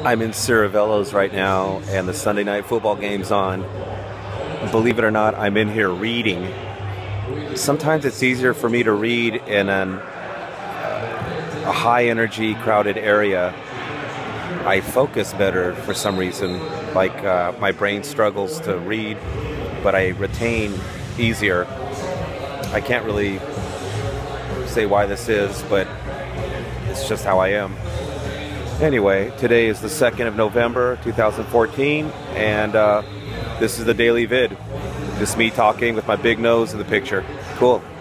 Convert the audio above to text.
I'm in Cirivellos right now, and the Sunday night football game's on. Believe it or not, I'm in here reading. Sometimes it's easier for me to read in a high-energy, crowded area. I focus better for some reason. Like my brain struggles to read, but I retain easier. I can't really say why this is, but it's just how I am. Anyway, today is the 2nd of November, 2014, and this is the Daily Vid. Just me talking with my big nose in the picture. Cool.